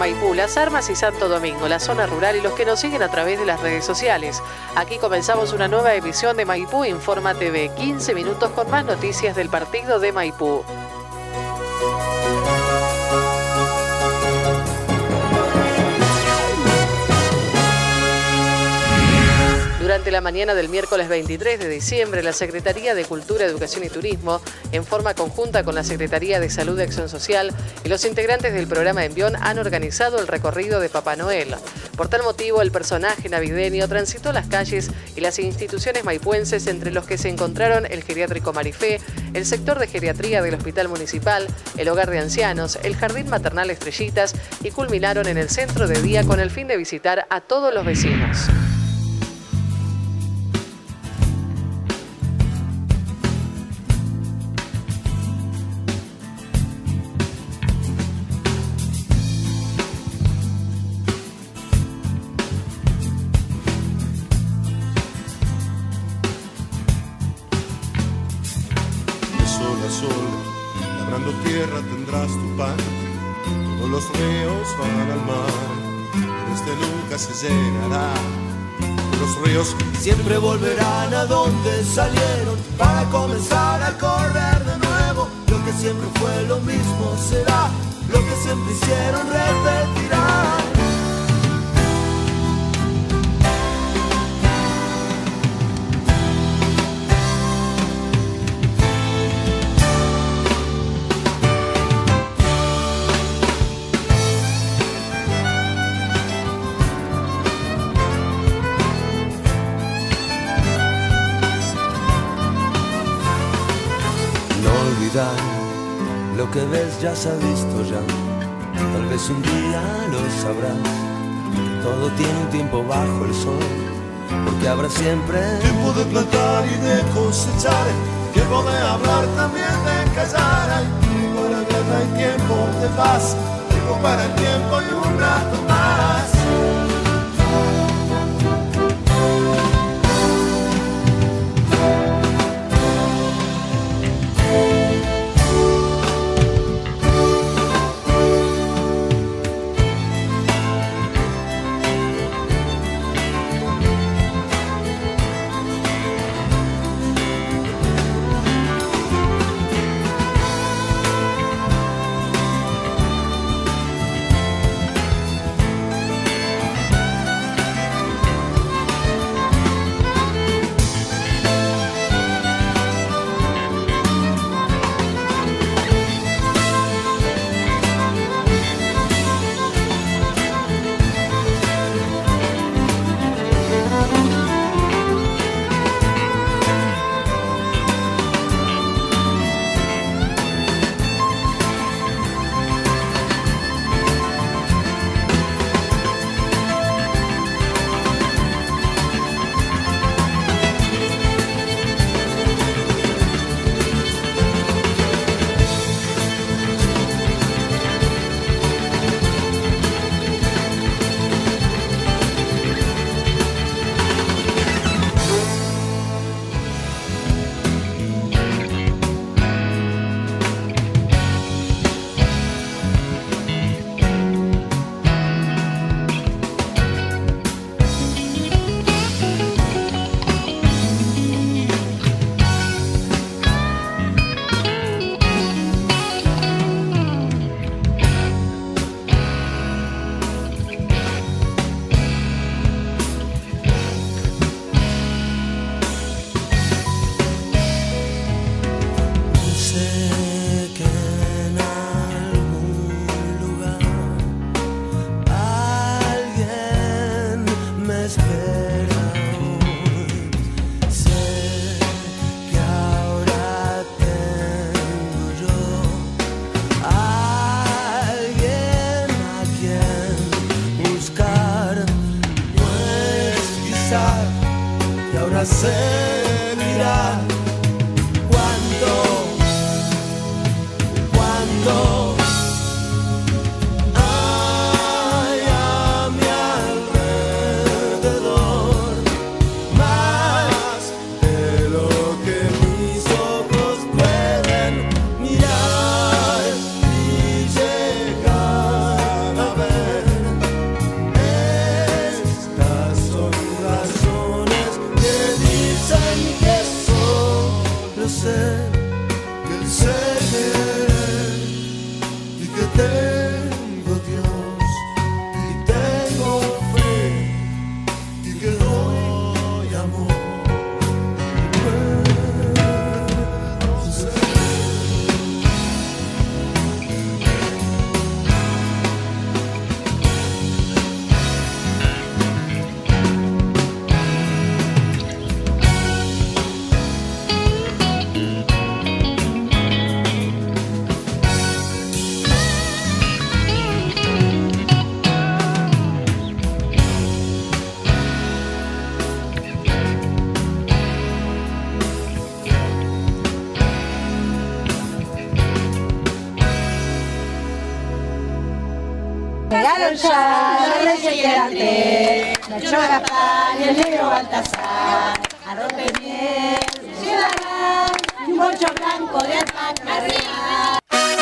Maipú, Las Armas y Santo Domingo, la zona rural y los que nos siguen a través de las redes sociales. Aquí comenzamos una nueva emisión de Maipú Informa TV, 15 minutos con más noticias del partido de Maipú. Durante la mañana del miércoles 23 de diciembre, la Secretaría de Cultura, Educación y Turismo, en forma conjunta con la Secretaría de Salud y Acción Social y los integrantes del programa Envión, han organizado el recorrido de Papá Noel. Por tal motivo, el personaje navideño transitó las calles y las instituciones maipuenses, entre los que se encontraron el Geriátrico Marifé, el sector de geriatría del Hospital Municipal, el Hogar de Ancianos, el Jardín Maternal Estrellitas y culminaron en el centro de día con el fin de visitar a todos los vecinos. Labrando tierra tendrás tu pan, todos los ríos van al mar, pero este nunca se llenará. Los ríos siempre volverán a donde salieron para comenzar a correr de nuevo. Lo que siempre fue lo mismo será, lo que siempre hicieron repetirán. Lo que ves ya se ha visto ya, tal vez un día lo sabrás, que todo tiene un tiempo bajo el sol, porque habrá siempre tiempo de plantar y de cosechar, tiempo de hablar, también de callar. Hay tiempo para guerra, hay tiempo de paz, tiempo para el tiempo y un rato más. Seguirá cuando hay a mi alrededor más de lo que mis ojos pueden mirar y llegar a ver. ya, los reyes eran tres, Nacho Gaspar y el negro Baltasar. Arroz miel llevarán y un bollo blanco de alpaca real.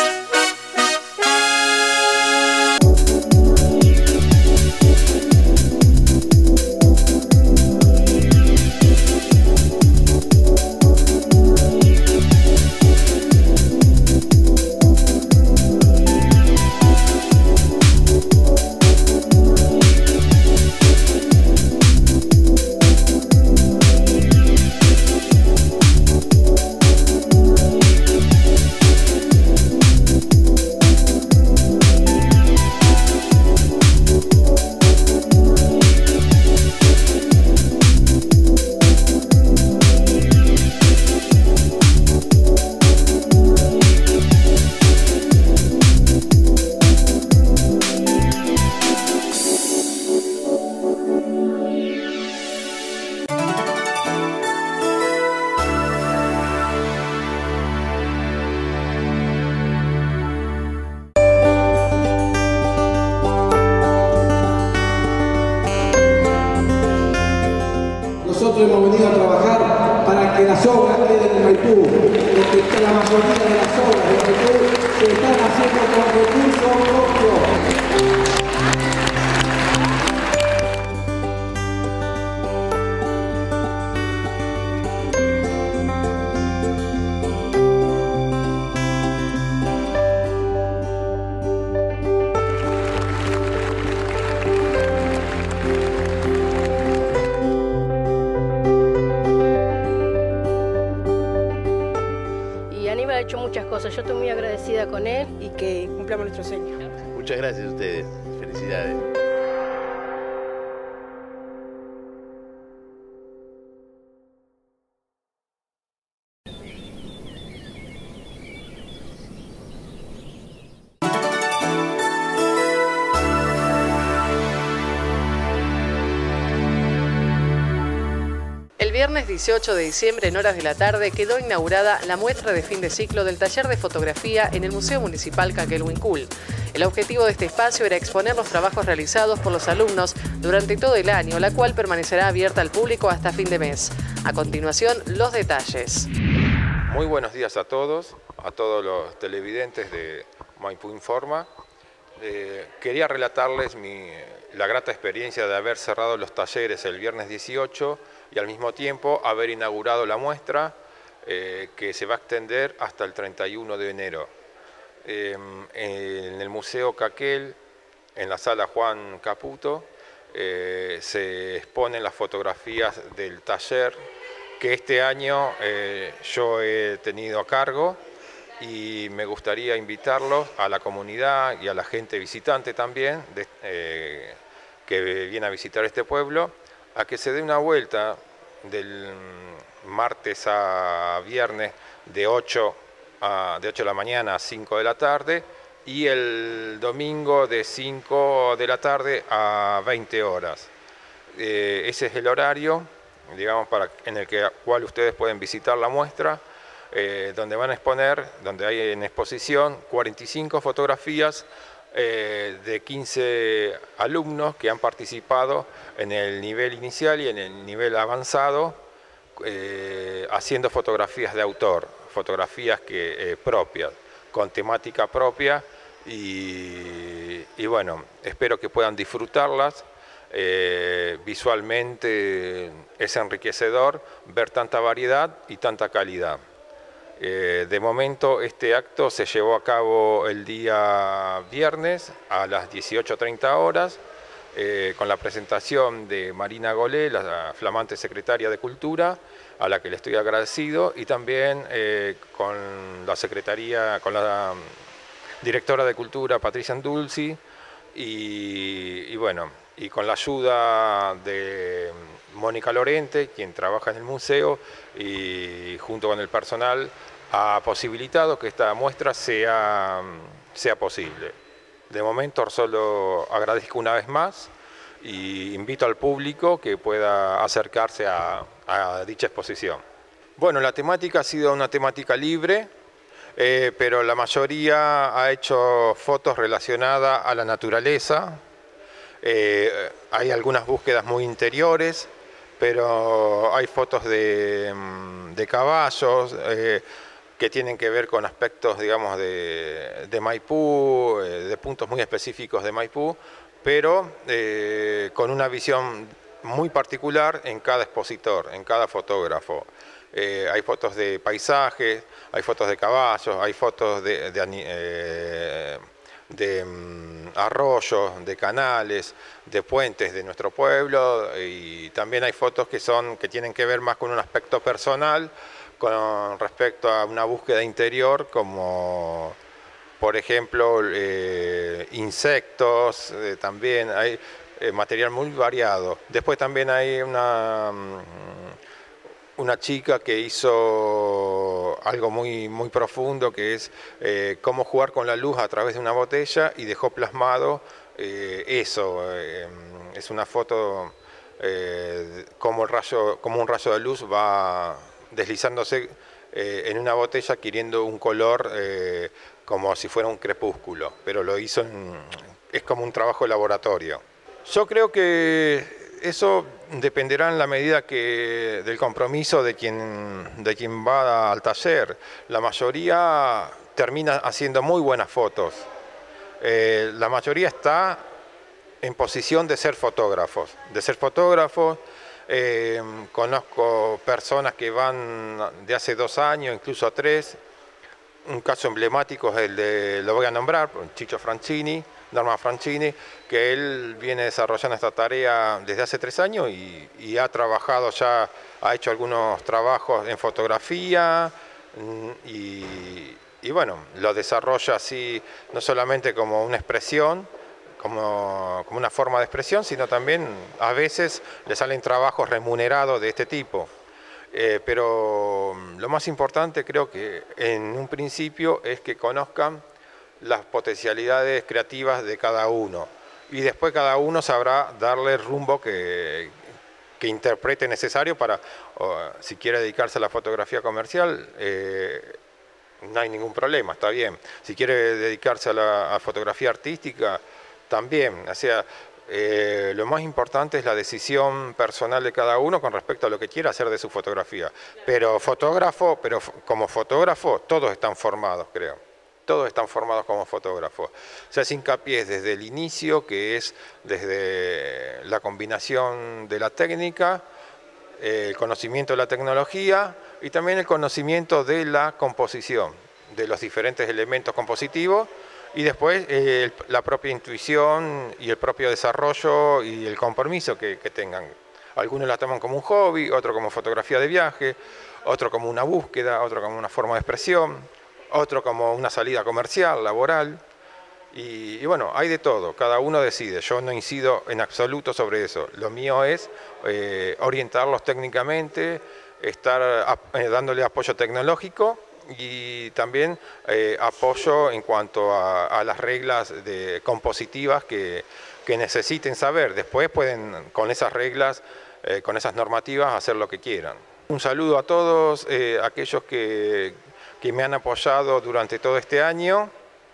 Nosotros hemos venido a trabajar para que las obras queden en Maipú, porque la mayoría de las obras de Maipú se están haciendo con recursos propios. Ha hecho muchas cosas, yo estoy muy agradecida con él y que cumplamos nuestro sueño. Muchas gracias a ustedes, felicidades. El viernes 18 de diciembre, en horas de la tarde, quedó inaugurada la muestra de fin de ciclo del taller de fotografía en el Museo Municipal Caquelhuincul. El objetivo de este espacio era exponer los trabajos realizados por los alumnos durante todo el año, la cual permanecerá abierta al público hasta fin de mes. A continuación, los detalles. Muy buenos días a todos los televidentes de Maipú Informa. Quería relatarles la grata experiencia de haber cerrado los talleres el viernes 18 y al mismo tiempo haber inaugurado la muestra que se va a extender hasta el 31 de enero. En el Museo Caquel, en la sala Juan Caputo, se exponen las fotografías del taller que este año yo he tenido a cargo, y me gustaría invitarlos a la comunidad y a la gente visitante también que viene a visitar este pueblo a que se dé una vuelta del martes a viernes de 8 de la mañana a 5 de la tarde y el domingo de 5 de la tarde a 20 horas. Ese es el horario, digamos, en el cual ustedes pueden visitar la muestra, donde van a exponer, donde hay en exposición 45 fotografías de 15 alumnos que han participado en el nivel inicial y en el nivel avanzado, haciendo fotografías de autor, fotografías propias, con temática propia, y bueno, espero que puedan disfrutarlas. Visualmente es enriquecedor ver tanta variedad y tanta calidad. De momento este acto se llevó a cabo el día viernes a las 18:30 horas con la presentación de Marina Golé, la flamante secretaria de Cultura, a la que le estoy agradecido, y también con la directora de Cultura, Patricia Andulzi, y bueno, y con la ayuda de Mónica Lorente, quien trabaja en el museo, y junto con el personal ha posibilitado que esta muestra sea posible. De momento solo agradezco una vez más y invito al público que pueda acercarse a dicha exposición. Bueno, la temática ha sido una temática libre, pero la mayoría ha hecho fotos relacionadas a la naturaleza, Hay algunas búsquedas muy interiores, pero hay fotos de caballos que tienen que ver con aspectos, digamos, de Maipú, de puntos muy específicos de Maipú, pero con una visión muy particular en cada expositor, en cada fotógrafo. Hay fotos de paisajes, hay fotos de caballos, hay fotos de arroyos, de canales, de puentes de nuestro pueblo, y también hay fotos que tienen que ver más con un aspecto personal con respecto a una búsqueda interior, como por ejemplo insectos, también hay material muy variado. Después también hay una chica que hizo algo muy profundo, que es cómo jugar con la luz a través de una botella, y dejó plasmado eso. Es una foto como un rayo de luz va deslizándose en una botella, adquiriendo un color como si fuera un crepúsculo, pero lo hizo es como un trabajo de laboratorio. Yo creo que eso dependerá en la medida del compromiso de quien va al taller. La mayoría termina haciendo muy buenas fotos. La mayoría está en posición de ser fotógrafos. Conozco personas que van de hace 2 años, incluso 3. Un caso emblemático es lo voy a nombrar, Chicho Francini, Norman Francini, que él viene desarrollando esta tarea desde hace 3 años y ha trabajado ya, ha hecho algunos trabajos en fotografía y bueno, lo desarrolla así, no solamente como una expresión, como una forma de expresión, sino también a veces le salen trabajos remunerados de este tipo. Pero lo más importante, creo que en un principio, es que conozcan las potencialidades creativas de cada uno, y después cada uno sabrá darle el rumbo que interprete necesario para, si quiere dedicarse a la fotografía comercial, no hay ningún problema, está bien. Si quiere dedicarse a la fotografía artística, también. O sea, lo más importante es la decisión personal de cada uno con respecto a lo que quiera hacer de su fotografía. Pero como fotógrafo, todos están formados, creo. Todos están formados como fotógrafos. Se hace hincapié desde el inicio, que es desde la combinación de la técnica, el conocimiento de la tecnología y también el conocimiento de la composición, de los diferentes elementos compositivos, y después la propia intuición y el propio desarrollo y el compromiso que tengan. Algunos la toman como un hobby, otro como fotografía de viaje, otro como una búsqueda, otro como una forma de expresión, otro como una salida comercial, laboral. Y bueno, hay de todo, cada uno decide. Yo no incido en absoluto sobre eso. Lo mío es orientarlos técnicamente, estar dándole apoyo tecnológico y también apoyo en cuanto a las reglas compositivas que necesiten saber. Después pueden, con esas reglas, con esas normativas, hacer lo que quieran. Un saludo a todos aquellos que me han apoyado durante todo este año,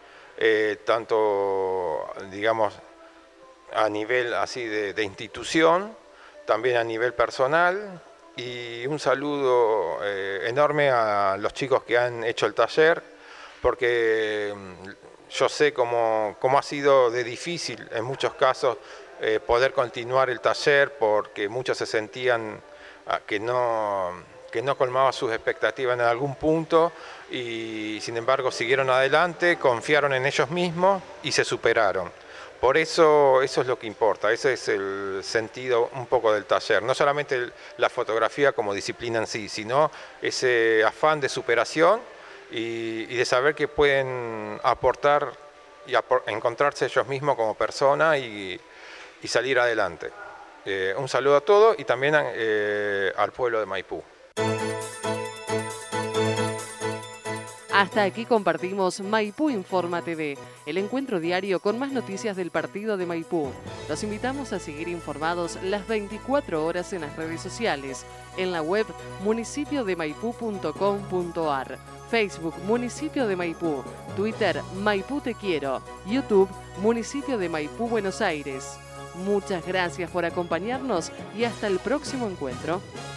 tanto, digamos, a nivel así de institución, también a nivel personal. Y un saludo enorme a los chicos que han hecho el taller, porque yo sé cómo ha sido de difícil en muchos casos poder continuar el taller, porque muchos se sentían que no colmaba sus expectativas en algún punto, y sin embargo siguieron adelante, confiaron en ellos mismos y se superaron. Por eso es lo que importa, ese es el sentido un poco del taller. No solamente la fotografía como disciplina en sí, sino ese afán de superación y de saber que pueden aportar y encontrarse ellos mismos como persona y salir adelante. Un saludo a todos y también al pueblo de Maipú. Hasta aquí compartimos Maipú Informa TV, el encuentro diario con más noticias del partido de Maipú. Los invitamos a seguir informados las 24 horas en las redes sociales, en la web municipiodemaipú.com.ar, Facebook Municipio de Maipú, Twitter Maipú Te Quiero, YouTube Municipio de Maipú Buenos Aires. Muchas gracias por acompañarnos y hasta el próximo encuentro.